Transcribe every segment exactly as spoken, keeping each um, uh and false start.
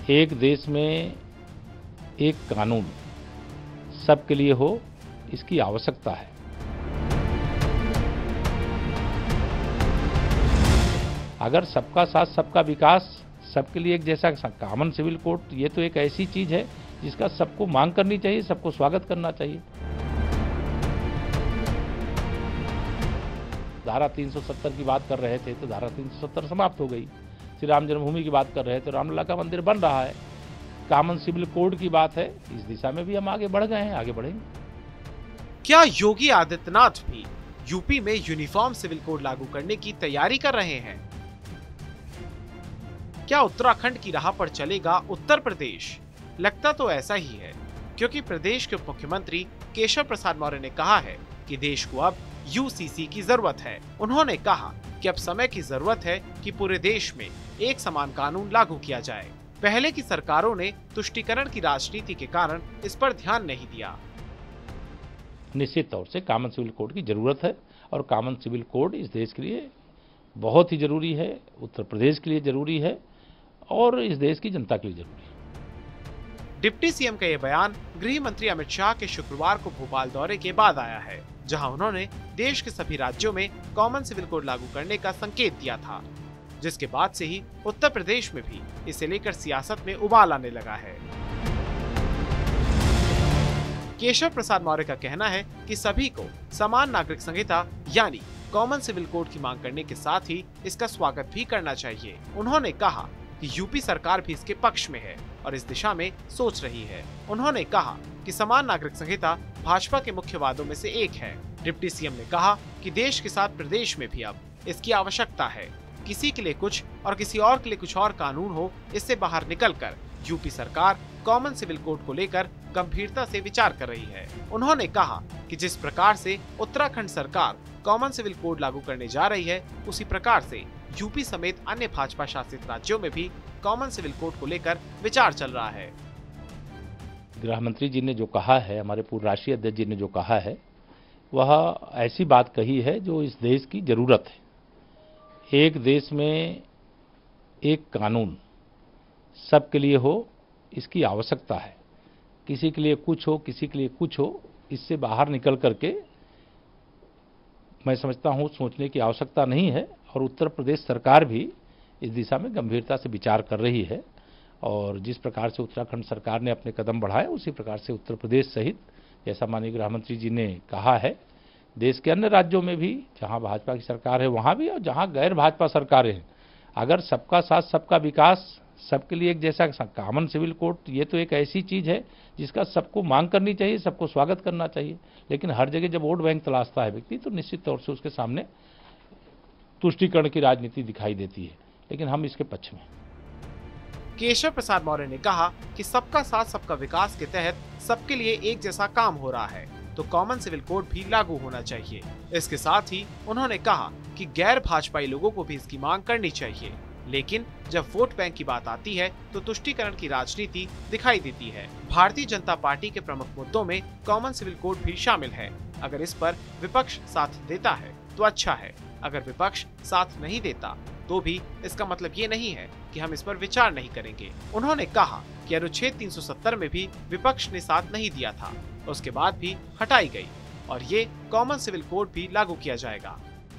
एक देश में एक कानून सबके लिए हो, इसकी आवश्यकता है। अगर सबका साथ सबका विकास, सबके लिए एक जैसा कॉमन सिविल कोड, ये तो एक ऐसी चीज है जिसका सबको मांग करनी चाहिए, सबको स्वागत करना चाहिए। धारा तीन सौ सत्तर की बात कर रहे थे तो धारा तीन सौ सत्तर समाप्त हो गई। श्री राम जन्मभूमि की बात कर रहे थे तो रामलला का मंदिर बन रहा है। कॉमन सिविल कोड की बात है, इस दिशा में भी हम आगे बढ़ गए हैं, आगे बढ़ेंगे। क्या योगी आदित्यनाथ भी यूपी में यूनिफॉर्म सिविल कोड लागू करने की तैयारी कर रहे हैं? क्या उत्तराखंड की राह पर चलेगा उत्तर प्रदेश? लगता तो ऐसा ही है, क्योंकि प्रदेश के उप मुख्यमंत्री केशव प्रसाद मौर्य ने कहा है कि देश को अब यूसीसी की जरूरत है। उन्होंने कहा कि अब समय की जरूरत है कि पूरे देश में एक समान कानून लागू किया जाए। पहले की सरकारों ने तुष्टीकरण की राजनीति के कारण इस पर ध्यान नहीं दिया। निश्चित तौर से कॉमन सिविल कोड की जरूरत है और कॉमन सिविल कोड इस देश के लिए बहुत ही जरूरी है, उत्तर प्रदेश के लिए जरूरी है और इस देश की जनता के लिए जरूरी है। डिप्टी सीएम का यह बयान गृह मंत्री अमित शाह के शुक्रवार को भोपाल दौरे के बाद आया है, जहां उन्होंने देश के सभी राज्यों में कॉमन सिविल कोड लागू करने का संकेत दिया था, जिसके बाद से ही उत्तर प्रदेश में भी इसे लेकर सियासत में उबाल आने लगा है। केशव प्रसाद मौर्य का कहना है कि सभी को समान नागरिक संहिता यानी कॉमन सिविल कोड की मांग करने के साथ ही इसका स्वागत भी करना चाहिए। उन्होंने कहा कि यूपी सरकार भी इसके पक्ष में है और इस दिशा में सोच रही है। उन्होंने कहा कि समान नागरिक संहिता भाजपा के मुख्य वादों में से एक है। डिप्टी सीएम ने कहा कि देश के साथ प्रदेश में भी अब इसकी आवश्यकता है। किसी के लिए कुछ और किसी और के लिए कुछ और कानून हो, इससे बाहर निकलकर यूपी सरकार कॉमन सिविल कोड को लेकर गंभीरता से विचार कर रही है। उन्होंने कहा कि जिस प्रकार से उत्तराखंड सरकार कॉमन सिविल कोड लागू करने जा रही है, उसी प्रकार से यूपी समेत अन्य भाजपा शासित राज्यों में भी कॉमन सिविल कोड को लेकर विचार चल रहा है। गृह मंत्री जी ने जो कहा है, हमारे पूर्व राष्ट्रीय अध्यक्ष जी ने जो कहा है, वह ऐसी बात कही है जो इस देश की जरूरत है। एक देश में एक कानून सबके लिए हो, इसकी आवश्यकता है। किसी के लिए कुछ हो, किसी के लिए कुछ हो, इससे बाहर निकल करके मैं समझता हूँ सोचने की आवश्यकता नहीं है और उत्तर प्रदेश सरकार भी इस दिशा में गंभीरता से विचार कर रही है और जिस प्रकार से उत्तराखंड सरकार ने अपने कदम बढ़ाए, उसी प्रकार से उत्तर प्रदेश सहित, जैसा माननीय गृह मंत्री जी ने कहा है, देश के अन्य राज्यों में भी जहां भाजपा की सरकार है वहां भी और जहां गैर भाजपा सरकारें हैं, अगर सबका साथ सबका विकास, सबके लिए एक जैसा कॉमन सिविल कोड, ये तो एक ऐसी चीज है जिसका सबको मांग करनी चाहिए, सबको स्वागत करना चाहिए। लेकिन हर जगह जब वोट बैंक तलाशता है व्यक्ति, तो निश्चित तौर से उसके सामने तुष्टीकरण की राजनीति दिखाई देती है, लेकिन हम इसके पक्ष में। केशव प्रसाद मौर्य ने कहा कि सबका साथ सबका विकास के तहत सबके लिए एक जैसा काम हो रहा है, तो कॉमन सिविल कोड भी लागू होना चाहिए। इसके साथ ही उन्होंने कहा कि गैर भाजपाई लोगों को भी इसकी मांग करनी चाहिए, लेकिन जब वोट बैंक की बात आती है तो तुष्टीकरण की राजनीति दिखाई देती है। भारतीय जनता पार्टी के प्रमुख मुद्दों में कॉमन सिविल कोड भी शामिल है। अगर इस पर विपक्ष साथ देता है तो अच्छा है, अगर विपक्ष साथ नहीं देता तो भी इसका मतलब ये नहीं है कि हम इस पर विचार नहीं करेंगे। उन्होंने कहा कि अनुच्छेद तीन सौ सत्तर में भी विपक्ष ने साथ नहीं दिया था, उसके बाद भी हटाई गई और ये कॉमन सिविल कोड भी लागू किया जाएगा।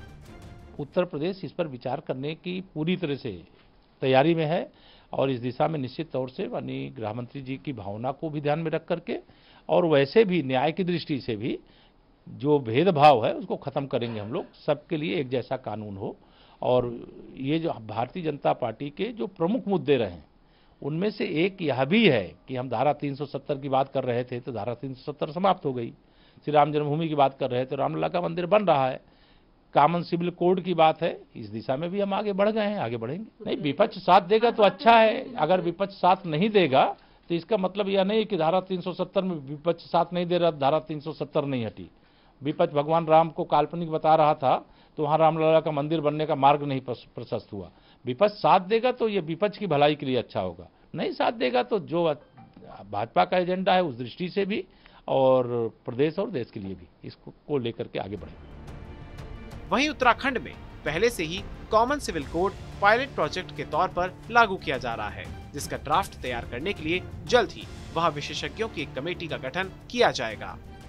उत्तर प्रदेश इस पर विचार करने की पूरी तरह से तैयारी में है और इस दिशा में निश्चित तौर से माननीय गृह मंत्री जी की भावना को भी ध्यान में रख करके और वैसे भी न्याय की दृष्टि से भी जो भेदभाव है उसको खत्म करेंगे हम लोग। सबके लिए एक जैसा कानून हो और ये जो भारतीय जनता पार्टी के जो प्रमुख मुद्दे रहे उनमें से एक यह भी है कि हम धारा तीन सौ सत्तर की बात कर रहे थे तो धारा तीन सौ सत्तर समाप्त हो गई। श्री राम जन्मभूमि की बात कर रहे थे तो रामलला का मंदिर बन रहा है। कॉमन सिविल कोड की बात है, इस दिशा में भी हम आगे बढ़ गए हैं, आगे बढ़ेंगे। नहीं, विपक्ष साथ देगा तो अच्छा है, अगर विपक्ष साथ नहीं देगा तो इसका मतलब यह नहीं कि धारा तीन सौ सत्तर में विपक्ष साथ नहीं दे रहा, धारा तीन सौ सत्तर नहीं हटी। विपक्ष भगवान राम को काल्पनिक बता रहा था तो वहां रामलला का मंदिर बनने का मार्ग नहीं प्रशस्त हुआ। विपक्ष साथ देगा तो ये विपक्ष की भलाई के लिए अच्छा होगा, नहीं साथ देगा तो जो भाजपा का एजेंडा है उस दृष्टि से भी और प्रदेश और देश के लिए भी इसको को लेकर के आगे बढ़ेंगे। वहीं उत्तराखंड में पहले से ही common civil code pilot project के तौर पर लागू किया जा रहा है, जिसका ड्राफ्ट तैयार करने के लिए जल्द ही वहां विशेषज्ञों की एक कमेटी का गठन किया जाएगा।